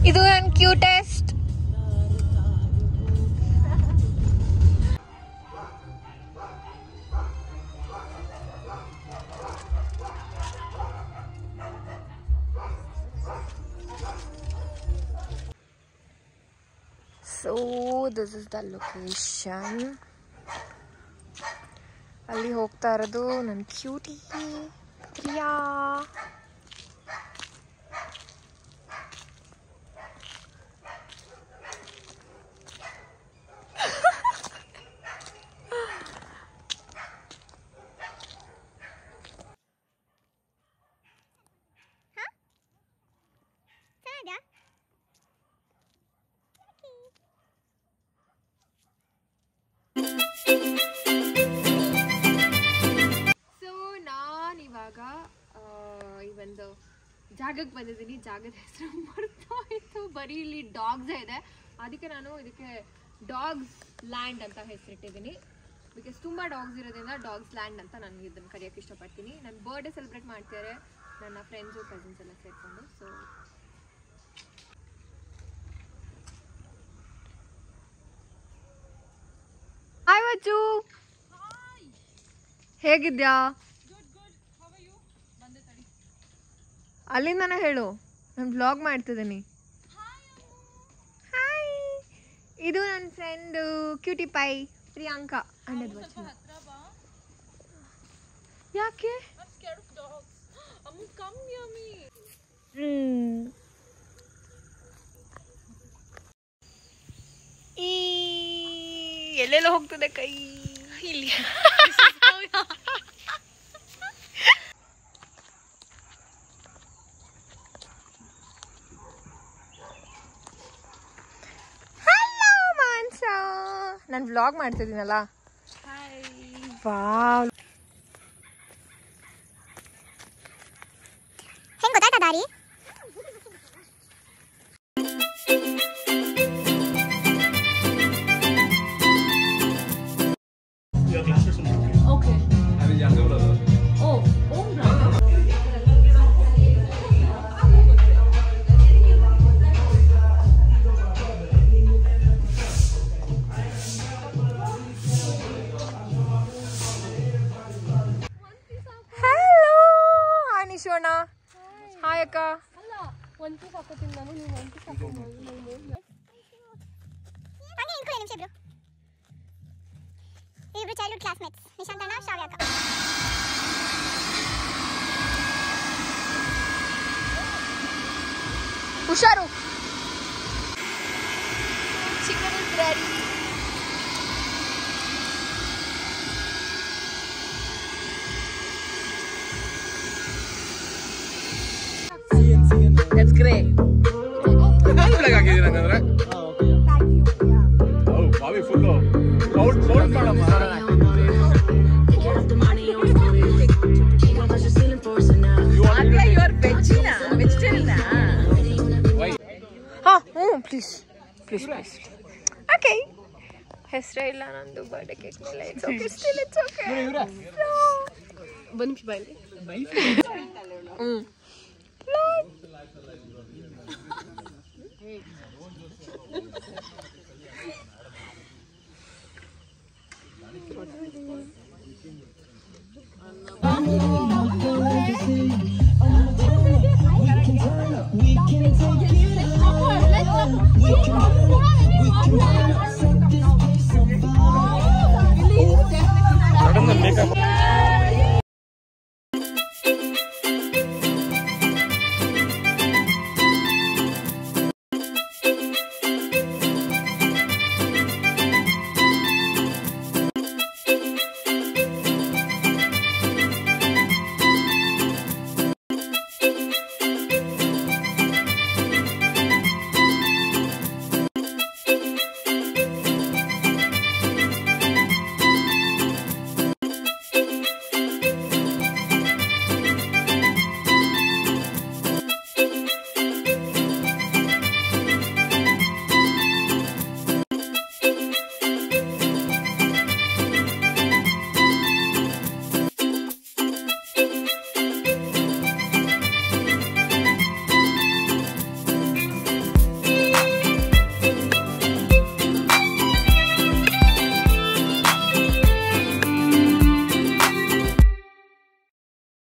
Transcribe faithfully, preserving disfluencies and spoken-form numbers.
ಇದು ನನ್ನ cutest. So this is the location. ಅಲ್ಲಿ ಹೋಗ್ತಾ ಇರೋದು ನನ್ನ ಕ್ಯೂಟಿ ಪ್ರಿಯಾ. ಈ ಒಂದು ಜಾಗಕ್ಕೆ ಬಂದಿದ್ದೀನಿ. ಜಾಗದ ಹೆಸರು ಮರ್ತೋಯ್ತು. ಬರೀ ಇಲ್ಲಿ ಡಾಗ್ಸ್ ಇದೆ, ಅದಕ್ಕೆ ನಾನು ಇದಕ್ಕೆ ಡಾಗ್ಸ್ ಲ್ಯಾಂಡ್ ಅಂತ ಹೆಸರಿಟ್ಟಿದ್ದೀನಿ. ಬಿಕಾಸ್ ತುಂಬ ಡಾಗ್ಸ್ ಇರೋದ್ರಿಂದ ಡಾಗ್ಸ್ ಲ್ಯಾಂಡ್ ಅಂತ ನಾನು ಇದನ್ನು ಕರೆಯೋಕ್ಕೆ ಇಷ್ಟಪಡ್ತೀನಿ. ನನ್ನ ಬರ್ಡೇ ಸೆಲೆಬ್ರೇಟ್ ಮಾಡ್ತಿದ್ದಾರೆ ನನ್ನ ಫ್ರೆಂಡ್ಸು ಕಸಿನ್ಸ್ ಎಲ್ಲ ಸೇರಿಕೊಂಡು. ಸೊ ಹಾಯ್ ವಚ್ಚು, ಹೇಗಿದ್ಯಾ? ಅಲ್ಲಿಂದನೇ ಹೇಳು, ನಾನು ಬ್ಲಾಗ್ ಮಾಡ್ತಿದ್ದೀನಿ. ಹಾಯ್, ಇದು ನನ್ನ ಫ್ರೆಂಡು ಕ್ಯೂಟಿ ಪೈ ಪ್ರಿಯಾಂಕಾ. ಅನ್ನದ ವಚನ ಯಾಕೆ ಈ ಎಲ್ಲೆಲ್ಲ ಹೋಗ್ತದೆ ಕೈ ಇಲ್ಲಿ. ನಾನು ವ್ಲಾಗ್ ಮಾಡ್ತಿದ್ದೀನಲ್ಲ. ವಾವ್, ಹೆಂಗ್ ಗೊತ್ತಾಯ್ತಾ ದಾರಿ? Okay, oh Om brother. ಶೋಣ ಹಾಯ್ ಅಕ್ಕ. ಅಲ್ಲ ಒಂದು ಪೀಸ್ ಹಾಕೋತೀನಿ ನಾನು, ನೀವು ಒಂದು ಪೀಸ್ ಹಾಕೊಂಡು ಹಂಗೆ ಇನ್ಕೊಳ್ಳಿ ನಿಮಿಷ. ಇಬ್ರು ಇಬ್ರು ಚೈಲ್ಡ್ಹುಡ್ ಕ್ಲಾಸ್ಮೇಟ್ಸ್, ನಿಶಾಂತಣ್ಣ ಶ್ರಾವ್ಯ ಅಕ್ಕ. ಹುಷಾರು, chicken is ready. That's great. Flag ಹಾಕಿದೀನಿ ಹಂಗಂದ್ರೆ. ಓ ಬಾವಿ ಫುಲ್ ಸೌಂಡ್ ಸೌಂಡ್ ಮಾಡಮ್ಮ. Amoolya, you are vegina, vegetarian. ಹಾ ಹ್ಞೂ ಪ್ಲೀಸ್ ಪ್ಲೀಸ್ ಪ್ಲೀಸ್. ಓಕೆ, ಹೆಸರೇ ಇಲ್ಲ ನಂದು ಬರ್ಡೇ ಕೇಕ್ ಮೇಲೆ. It's okay, still it's okay. ಬನ್ನಿ ಬಾಯ್ಲಿ. ಹ್ಞೂ